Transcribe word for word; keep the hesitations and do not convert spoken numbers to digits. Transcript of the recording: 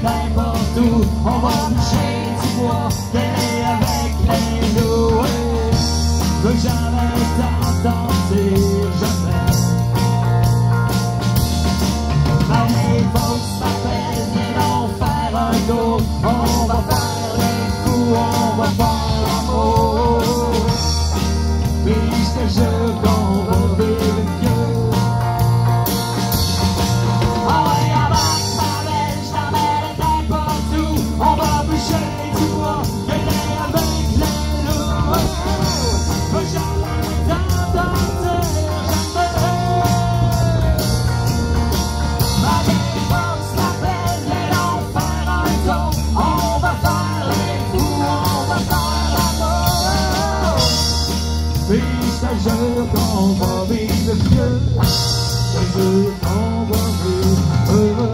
n'importe où. On va boucher du bois, gagner avec les loués. Je veux jamais t'entendre dire jamais. Ma vieille fausse m'appelle, viens donc faire un tour. On va faire les coups, on va faire l'amour. Puis je te jure qu'on va vivre vieux. Ah ouais, avec ma belle, je t'amène n'importe où. On va boucher du bois, gagner avec les loups. Je veux jamais t'entendre dire jamais. Ma vieille fausse m'appelle, viens donc faire un tour. On va faire les coups, on va faire l'amour. Puis je te jure qu'on va vivre vieux. Je te jure qu'on va vivre heureux.